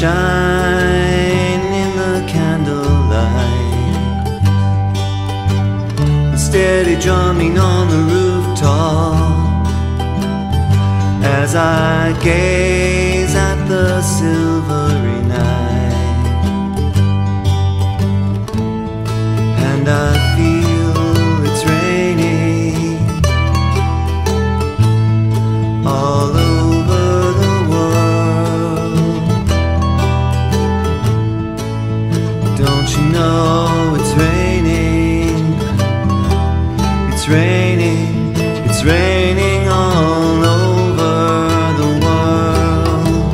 shine in the candlelight, steady drumming on the rooftop, as I gaze at the silvery night, and I feel it's raining all over the world. Don't you know it's raining? It's raining, it's raining all over the world.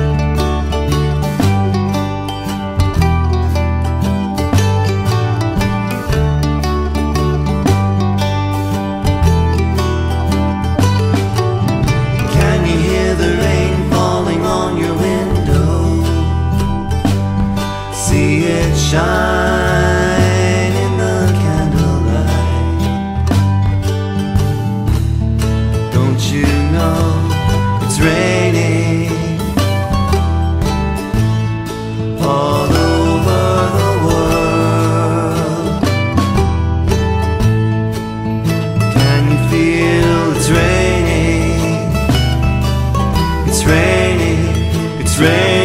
Can you hear the rain falling on your window? See it shine in the candlelight. Don't you know it's raining all over the world? Can you feel it's raining? It's raining, it's raining